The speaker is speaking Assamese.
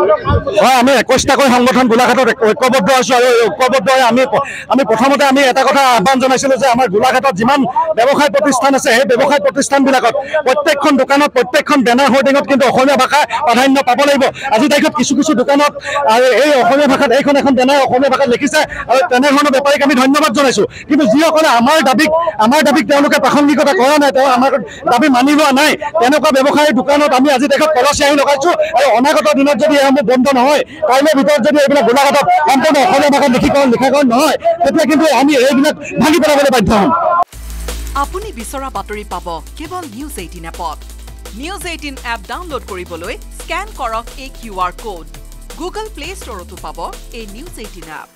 হয় আমি 21টাকৈ সংগঠন গোলাঘাটত ঐক্যবদ্ধ আছো আৰু ঐক্যবদ্ধ হৈ আমি প্ৰথমতে আমি এটা কথা আহ্বান জনাইছিলোঁ যে আমাৰ গোলাঘাটত যিমান ব্যৱসায় প্ৰতিষ্ঠান আছে সেই ব্যৱসায় প্ৰতিষ্ঠানবিলাকত প্ৰত্যেকখন দোকানত প্ৰত্যেকখন বেনাৰ হোৰ্ডিঙত কিন্তু অসমীয়া ভাষা প্ৰাধান্য পাব লাগিব। আজিৰ তাৰিখত কিছু দোকানত আৰু এই অসমীয়া ভাষাত এইখন এখন বেনাৰ অসমীয়া ভাষাত লিখিছে আৰু তেনেধৰণৰ বেপাৰীক আমি ধন্যবাদ জনাইছোঁ। কিন্তু যিসকলে আমাৰ দাবীক তেওঁলোকে প্ৰাসংগিকতা কৰা নাই, তেওঁ আমাৰ দাবী মানি লোৱা নাই, তেনেকুৱা ব্যৱসায়ী দোকানত আমি আজি দেশত কলচিয়াহী লগাইছোঁ আৰু অনাগত দিনত যদি এইসমূহ বন্ধ নহয়, কাইলৈৰ ভিতৰত যদি এইবিলাক গোলাঘাটত সম্পূৰ্ণ অসমীয়া ভাষাত লিখাকৰণ নহয়, তেতিয়া কিন্তু আমি এইবিলাক ভাঙি পেলাবলৈ বাধ্য হ'ম। আপুনি বিচৰা বাতৰি পাব কেৱল নিউজ 18 এপত। নিউজ 18 এপ ডাউনলোড কৰিবলৈ স্কেন কৰক এই QR কোড। গুগল প্লে ষ্টৰতো পাব এই নিউজ 18 এপ।